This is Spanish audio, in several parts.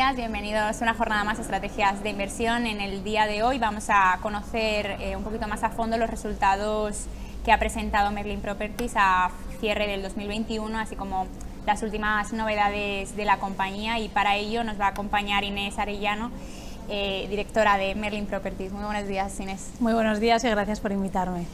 días, bienvenidos a una jornada más de estrategias de inversión. En el día de hoy vamos a conocer un poquito más a fondo los resultados que ha presentado Merlin Properties a cierre del 2021, así como las últimas novedades de la compañía, y para ello nos va a acompañar Inés Arellano, directora de Merlin Properties. Muy buenos días, Inés. Muy buenos días y gracias por invitarme.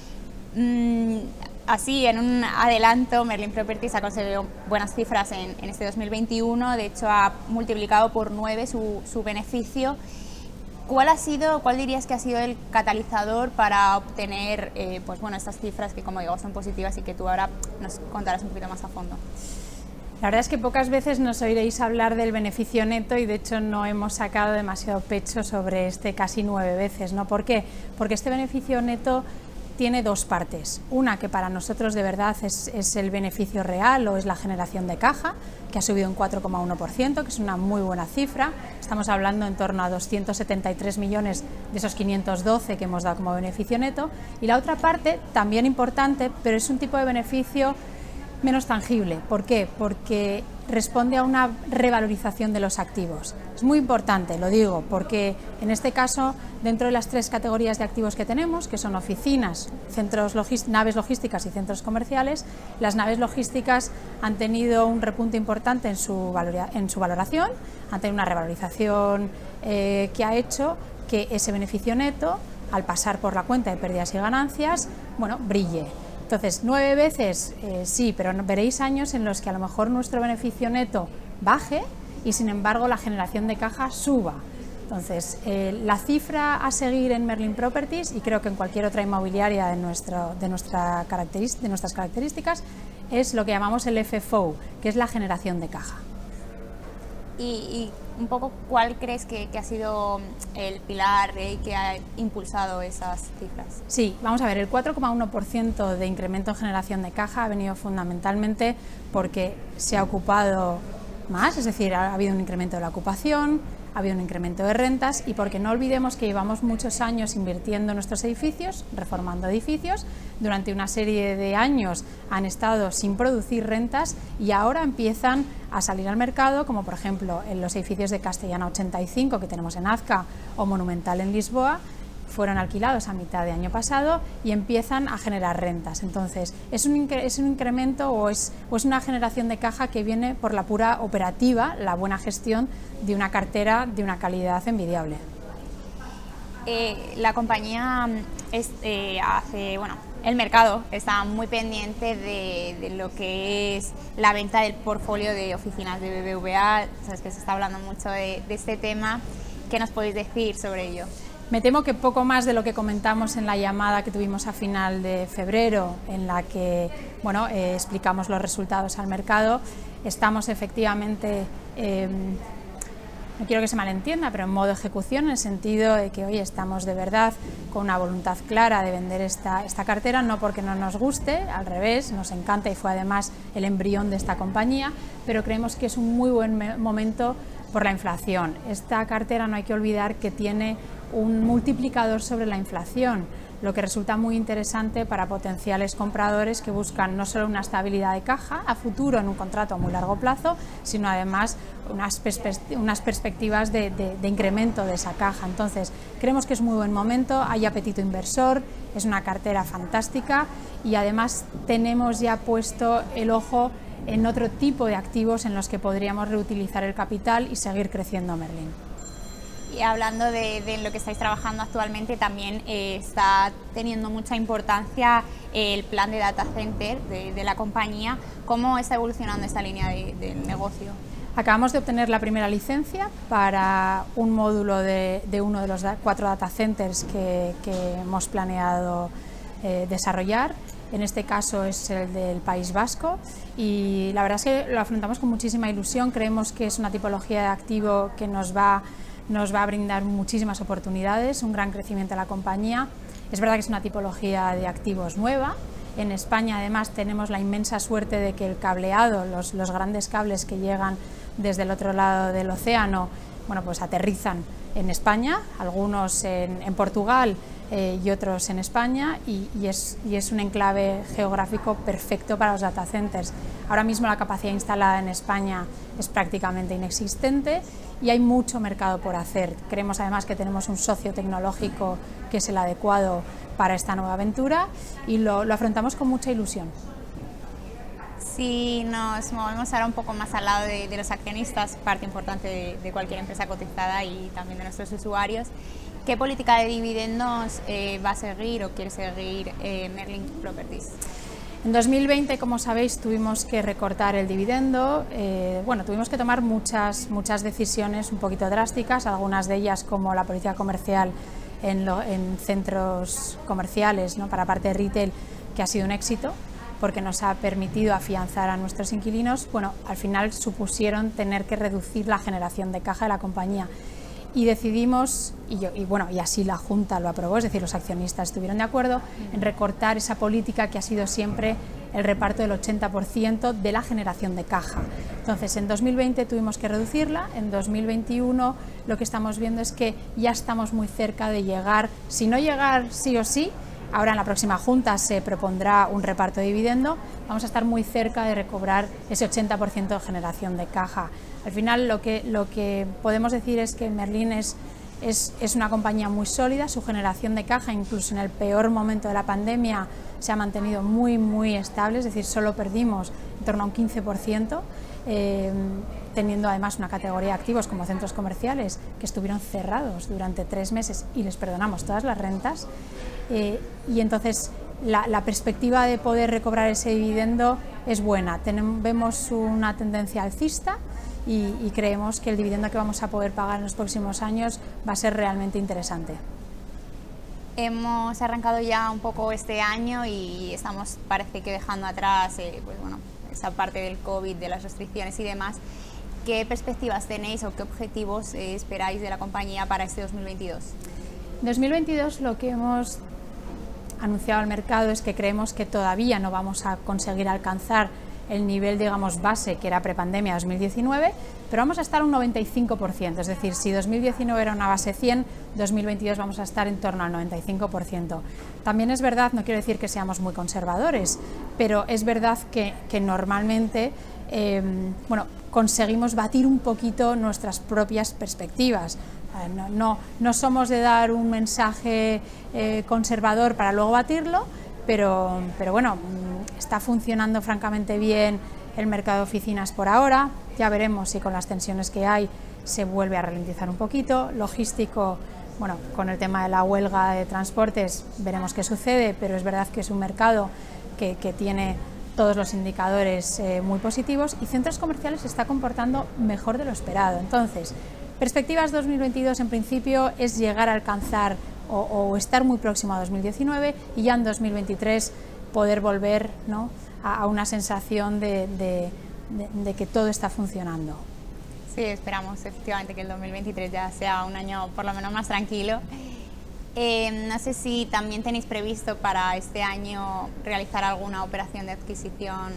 Así, en un adelanto, Merlin Properties ha conseguido buenas cifras en este 2021, de hecho ha multiplicado por 9 su beneficio. ¿Cuál dirías que ha sido el catalizador para obtener estas cifras que, como digo, son positivas y que tú ahora nos contarás un poquito más a fondo? La verdad es que pocas veces nos oiréis hablar del beneficio neto y de hecho no hemos sacado demasiado pecho sobre este casi 9 veces, ¿no? ¿Por qué? Porque este beneficio neto tiene dos partes. Una que para nosotros de verdad es el beneficio real o es la generación de caja, que ha subido un 4,1%, que es una muy buena cifra. Estamos hablando en torno a 273 millones de esos 512 que hemos dado como beneficio neto. Y la otra parte, también importante, pero es un tipo de beneficio menos tangible. ¿Por qué? Porque responde a una revalorización de los activos. Es muy importante, lo digo, porque en este caso, dentro de las 3 categorías de activos que tenemos, que son oficinas, naves logísticas y centros comerciales, las naves logísticas han tenido un repunte importante en su valoración, han tenido una revalorización que ha hecho que ese beneficio neto, al pasar por la cuenta de pérdidas y ganancias, brille. Entonces, 9 veces sí, pero veréis años en los que a lo mejor nuestro beneficio neto baje y sin embargo la generación de caja suba. Entonces, la cifra a seguir en Merlin Properties, y creo que en cualquier otra inmobiliaria de nuestras características, es lo que llamamos el FFO, que es la generación de caja. Y un poco, ¿cuál crees que ha sido el pilar que ha impulsado esas cifras? Sí, vamos a ver, el 4,1% de incremento en generación de caja ha venido fundamentalmente porque se ha ocupado más, es decir, ha habido un incremento de la ocupación, ha habido un incremento de rentas, y porque no olvidemos que llevamos muchos años invirtiendo en nuestros edificios, reformando edificios. Durante una serie de años han estado sin producir rentas y ahora empiezan a salir al mercado, como por ejemplo en los edificios de Castellana 85 que tenemos en Azca o Monumental en Lisboa. Fueron alquilados a mitad de año pasado y empiezan a generar rentas. Entonces, es un incremento o es una generación de caja que viene por la pura operativa, la buena gestión de una cartera de una calidad envidiable. La compañía el mercado está muy pendiente de lo que es la venta del portfolio de oficinas de BBVA. Sabes que se está hablando mucho de este tema. ¿Qué nos podéis decir sobre ello? Me temo que poco más de lo que comentamos en la llamada que tuvimos a final de febrero, en la que explicamos los resultados al mercado. Estamos efectivamente, no quiero que se malentienda, pero en modo ejecución, en el sentido de que hoy estamos de verdad con una voluntad clara de vender esta cartera, no porque no nos guste, al revés, nos encanta y fue además el embrión de esta compañía, pero creemos que es un muy buen momento por la inflación. Esta cartera no hay que olvidar que tiene un multiplicador sobre la inflación, lo que resulta muy interesante para potenciales compradores que buscan no solo una estabilidad de caja a futuro en un contrato a muy largo plazo, sino además unas perspectivas de incremento de esa caja. Entonces, creemos que es muy buen momento, hay apetito inversor, es una cartera fantástica y además tenemos ya puesto el ojo en otro tipo de activos en los que podríamos reutilizar el capital y seguir creciendo Merlin. Y hablando de lo que estáis trabajando actualmente, también está teniendo mucha importancia el plan de data center de la compañía. ¿Cómo está evolucionando esta línea del negocio? Acabamos de obtener la primera licencia para un módulo de uno de los 4 data centers que hemos planeado desarrollar. En este caso es el del País Vasco y la verdad es que lo afrontamos con muchísima ilusión. Creemos que es una tipología de activo que nos va a brindar muchísimas oportunidades, un gran crecimiento a la compañía. Es verdad que es una tipología de activos nueva. En España además tenemos la inmensa suerte de que el cableado, los grandes cables que llegan desde el otro lado del océano, bueno, pues aterrizan en España, algunos en Portugal y otros en España, y es un enclave geográfico perfecto para los data centers. Ahora mismo la capacidad instalada en España es prácticamente inexistente y hay mucho mercado por hacer. Creemos además que tenemos un socio tecnológico que es el adecuado para esta nueva aventura y lo afrontamos con mucha ilusión. Si nos movemos ahora un poco más al lado de los accionistas, parte importante de cualquier empresa cotizada y también de nuestros usuarios, ¿qué política de dividendos va a seguir o quiere seguir Merlin Properties? En 2020, como sabéis, tuvimos que recortar el dividendo, bueno, tuvimos que tomar muchas decisiones un poquito drásticas, algunas de ellas como la política comercial en centros comerciales, ¿no?, para parte de retail, que ha sido un éxito, porque nos ha permitido afianzar a nuestros inquilinos. Bueno, al final supusieron tener que reducir la generación de caja de la compañía y decidimos, y así la Junta lo aprobó, es decir, los accionistas estuvieron de acuerdo en recortar esa política que ha sido siempre el reparto del 80% de la generación de caja. Entonces, en 2020 tuvimos que reducirla, en 2021 lo que estamos viendo es que ya estamos muy cerca de llegar, si no llegar sí o sí, ahora en la próxima Junta se propondrá un reparto de dividendo, vamos a estar muy cerca de recobrar ese 80% de generación de caja. Al final lo que podemos decir es que Merlin es una compañía muy sólida, su generación de caja incluso en el peor momento de la pandemia se ha mantenido muy estable, es decir, solo perdimos en torno a un 15%, teniendo además una categoría de activos como centros comerciales que estuvieron cerrados durante 3 meses y les perdonamos todas las rentas, y entonces la perspectiva de poder recobrar ese dividendo es buena. Vemos una tendencia alcista y creemos que el dividendo que vamos a poder pagar en los próximos años va a ser realmente interesante. Hemos arrancado ya un poco este año y estamos, parece que dejando atrás pues bueno, esa parte del COVID, de las restricciones y demás. ¿Qué perspectivas tenéis o qué objetivos esperáis de la compañía para este 2022? En 2022 lo que hemos anunciado al mercado es que creemos que todavía no vamos a conseguir alcanzar el nivel, digamos, base que era prepandemia 2019, pero vamos a estar un 95%, es decir, si 2019 era una base 100, 2022 vamos a estar en torno al 95%. También es verdad, no quiero decir que seamos muy conservadores, pero es verdad que normalmente bueno, conseguimos batir un poquito nuestras propias perspectivas. No somos de dar un mensaje conservador para luego batirlo, pero bueno, está funcionando francamente bien el mercado de oficinas por ahora. Ya veremos si con las tensiones que hay se vuelve a ralentizar un poquito. Logístico, bueno, con el tema de la huelga de transportes veremos qué sucede, pero es verdad que es un mercado que tiene todos los indicadores muy positivos, y centros comerciales se está comportando mejor de lo esperado. Entonces, perspectivas 2022 en principio es llegar a alcanzar o estar muy próximo a 2019 y ya en 2023 poder volver, ¿no?, a una sensación de que todo está funcionando. Sí, esperamos efectivamente que el 2023 ya sea un año por lo menos más tranquilo. No sé si también tenéis previsto para este año realizar alguna operación de adquisición.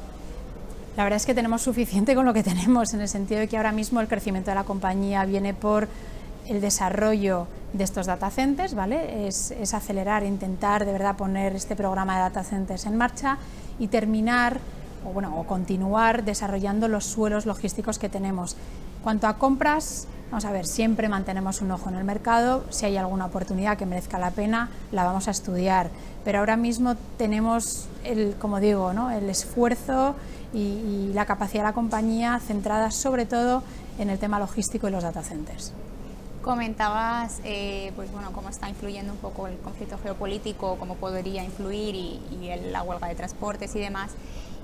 La verdad es que tenemos suficiente con lo que tenemos, en el sentido de que ahora mismo el crecimiento de la compañía viene por el desarrollo de estos data centers, ¿vale? Es acelerar, intentar de verdad poner este programa de data centers en marcha y terminar o continuar desarrollando los suelos logísticos que tenemos. Cuanto a compras, vamos a ver, siempre mantenemos un ojo en el mercado, si hay alguna oportunidad que merezca la pena, la vamos a estudiar, pero ahora mismo tenemos, como digo, ¿no?, el esfuerzo y la capacidad de la compañía centrada sobre todo en el tema logístico y los data centers. Comentabas pues bueno, cómo está influyendo un poco el conflicto geopolítico, cómo podría influir y la huelga de transportes y demás.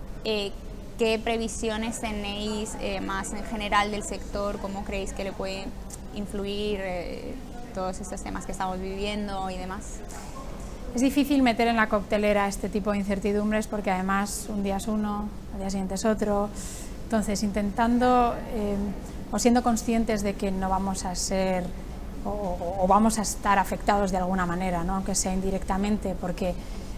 ¿Qué previsiones tenéis más en general del sector? ¿Cómo creéis que le puede influir todos estos temas que estamos viviendo y demás? Es difícil meter en la coctelera este tipo de incertidumbres porque además un día es uno, al día siguiente es otro. Entonces, intentando o siendo conscientes de que no vamos a ser o vamos a estar afectados de alguna manera, ¿no?, aunque sea indirectamente, porque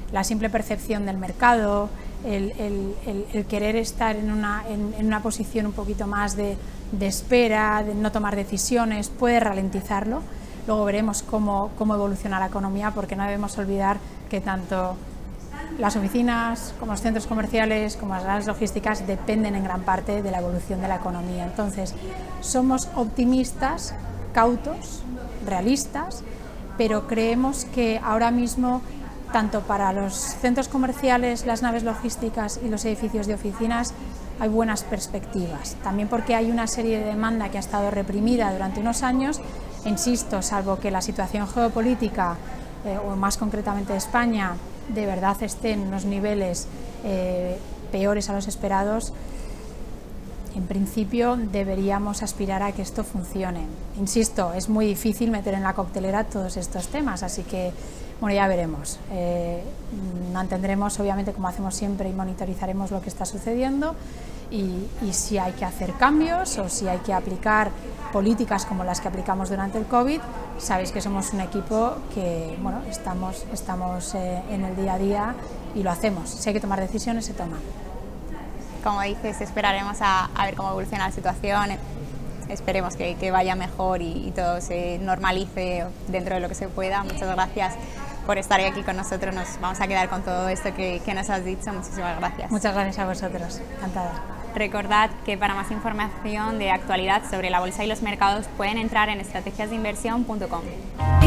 la simple percepción del mercado, el querer estar en una posición un poquito más de espera, de no tomar decisiones, puede ralentizarlo. Luego veremos cómo evoluciona la economía, porque no debemos olvidar que tanto las oficinas, como los centros comerciales, como las grandes logísticas dependen en gran parte de la evolución de la economía. Entonces, somos optimistas, cautos, realistas, pero creemos que ahora mismo, tanto para los centros comerciales, las naves logísticas y los edificios de oficinas, hay buenas perspectivas. También porque hay una serie de demanda que ha estado reprimida durante unos años. Insisto, salvo que la situación geopolítica, o más concretamente España, de verdad esté en unos niveles peores a los esperados, en principio deberíamos aspirar a que esto funcione. Insisto, es muy difícil meter en la coctelera todos estos temas, así que bueno, ya veremos. Mantendremos, obviamente, como hacemos siempre, y monitorizaremos lo que está sucediendo, y si hay que hacer cambios o si hay que aplicar políticas como las que aplicamos durante el COVID, sabéis que somos un equipo que bueno, estamos en el día a día y lo hacemos. Si hay que tomar decisiones, se toman. Como dices, esperaremos a ver cómo evoluciona la situación, esperemos que vaya mejor y todo se normalice dentro de lo que se pueda. Muchas gracias por estar aquí con nosotros, nos vamos a quedar con todo esto que nos has dicho. Muchísimas gracias. Muchas gracias a vosotros, encantada. Recordad que para más información de actualidad sobre la bolsa y los mercados pueden entrar en estrategiasdeinversión.com.